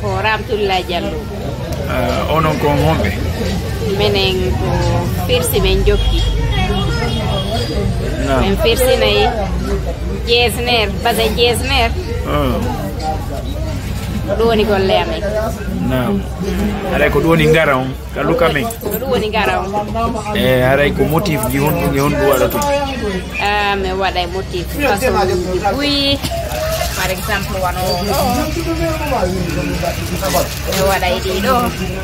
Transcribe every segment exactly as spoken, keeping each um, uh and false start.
ko Ramtulla Diallo. Uh, onon ko hombe. Menen ko firsi men jokki. Naam. Men firsi nay Jesner, base Jesner. Oh. Do woni golle amen. Naam. Aray ko doni ngara on kaluka men. Do woni ngara on. Eh aray ko motif ji hon ni hon do wala to. Ah me wada motif façon di buy. Par exemple wano me wada idi do.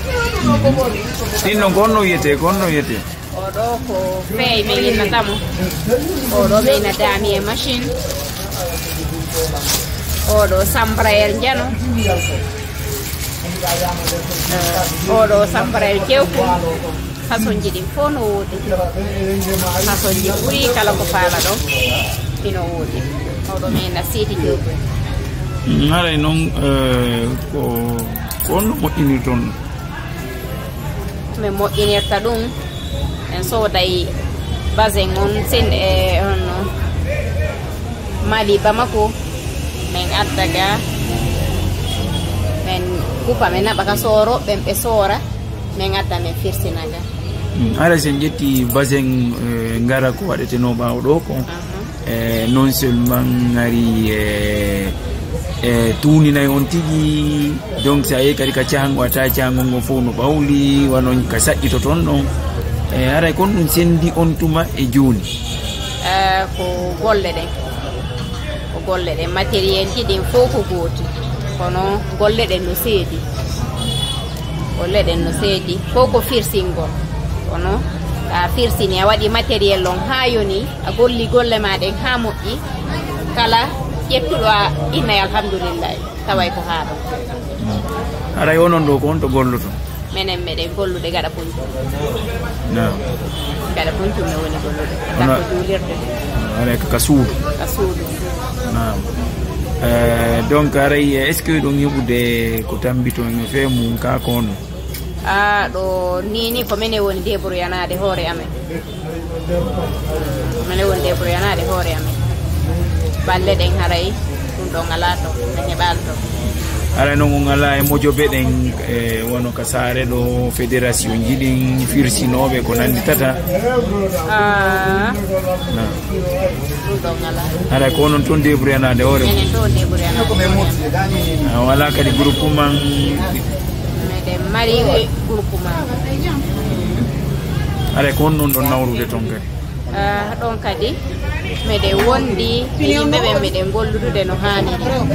Tinno gonno yete gonno yete. Odo ko fey me ina tamu. Odo me na dami e machine. Odo sambrael jano. Uh, odo sambrael kewku. Façon jidi fo no wodi. Façon ji buri kala ko fala do. Ino wodi. Odo me na siti kewku. Ngara non euh ko ko no modini ton. Me moƴƴinirta ɗum en sooday base on sen e on Mali Bamako men addaga men kupa men naɓa ka sooro ɓen ɓe soora men adda men firsinaga. Ala sen jetti base ngara ko waɗeteno ɓawo ɗo ko e non seulement ngari e e tuninay on tigi donc sa yehi kadi ka cahango ata cahango ngo fof no ɓawli wanon ka saƴƴito toon ɗon e haray kon ɗum sendi on tuma e joni. Ko golle ɗen ko golle ɗen matériel ji ɗin fof ko gooti kono golle ɗen no seedi golle ɗen no seedi fof ko firsingol kono a firsini a waɗi matériel on ha yoni a golli golle ma ɗen ha moƴƴi kala ƴettuɗo a innay alhamdoulillahi taway ko haɗo. Aray onon ɗo ko on to golluto menen meɗen gollude gaɗa puncu. Naam. Gaɗa puncu me woni gollude kata ko juulirde. Aray ka suudu. Ka suudu. Naam. Euh donc aray est ce que ɗon yiɓude ko tambito no fe mum ka kono. Ah ɗo nini ko mene woni débrouillanade hoore amen. Mene woni débrouillanade hoore amen. Balle ɗen haray ɗum ɗo ngala to ɓe heɓal to. Aray noon on ngala e mojoɓe ɗen e wono ka saare ɗo fédération ji ɗin firsinoɓe ko nandi tata. Ah na ɗum ɗo ngala. Aray ko onon toon débrouillanade hoore menen toon débrouillanade. Wala kadi groupement meɗen mari groupement. Aray ko on ɗon ɗon nawrude toon kadi. Ah ɗon kadi meɗen wondi yimɓeɓe meɗen golludude no hani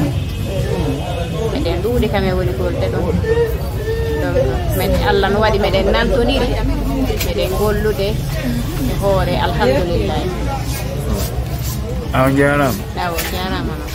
meɗen ɗuuɗi kame woni golde ɗon donc men Allah no waɗi meɗen nantoniri meɗen gollude e hoore alhamdoulillahi. Aw jarama. Aw jarama.